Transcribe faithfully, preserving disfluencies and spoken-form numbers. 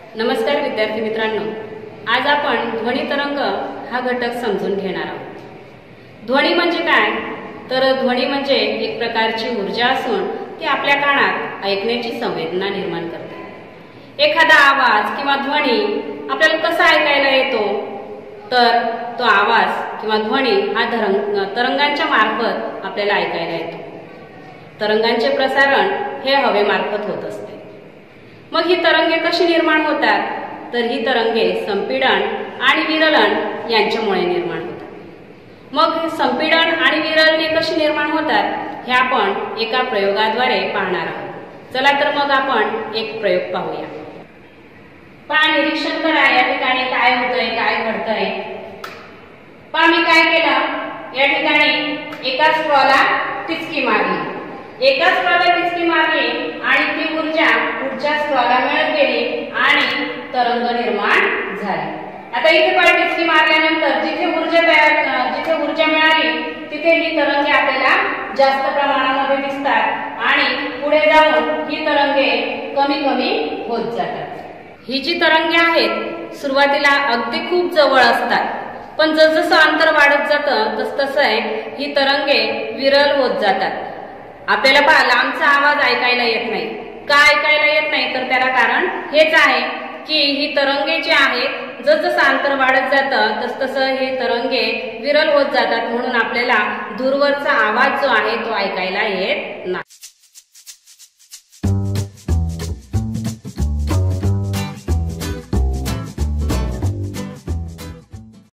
नमस्कार विद्यार्थी मित्रांनो, आज आपण ध्वनी तरंग हा घटक समजून घेणार आहोत। ध्वनी म्हणजे काय तर ध्वनी म्हणजे एक प्रकारची ऊर्जा असून ती आपल्या कानात ऐकण्याची संवेदना निर्माण करते। एखादा आवाज किंवा ध्वनी आपल्याला कसा ऐकायला येतो तर तो आवाज किंवा ध्वनी हा तरंगांच्या मार्फत आपल्याला ऐकायला येतो। तरंगांचे प्रसारण हे हवेमार्फत होत असते। मग ही तरंगे कशी निर्माण होतात तर ही तरंगे संपीडन आणि विरलन यांच्यामुळे निर्माण होतात। मग संपीडन आणि विरलने कशी निर्माण होतात हे आपण एका प्रयोगाद्वारे पाहणार आहोत। चला तर मग आपण एक प्रयोग पाहूया। पहा, निरीक्षण करा या ठिकाणी काय होतंय, काय घडतंय। पहा, मी काय केलं, या ठिकाणी एका स्ट्रॉला टिचकी मारली, एका स्ट्रॉला टिचकी मारली आणि ती ऊर्जा पुढच्या स्ट्रॉला मिळत गेली आणि तरंग निर्माण झाली। आता इथे पण टिचकी मारल्यानंतर जिथे ऊर्जा तयार जिथे ऊर्जा मिळाली तिथे ही तरंगे आपल्याला जास्त प्रमाणामध्ये दिसतात आणि पुढे जाऊन ही तरंगे कमी कमी होत जातात। ही जी तरंगे आहेत सुरुवातीला अगदी खूप जवळ असतात, पण जसजसं अंतर वाढत जातं तसतसं ही तरंगे विरल होत जातात। आपल्याला पहा, लांबचा आवाज ऐकायला येत नाही। का ऐकायला येत नाही तर त्याला कारण हेच आहे की ही तरंगे जी आहेत जसजसं अंतर वाढत जातं तसतसं ही तरंगे विरल होत जातात, म्हणून आपल्याला दूरवरचा आवाज जो आहे तो ऐकायला येत नाही।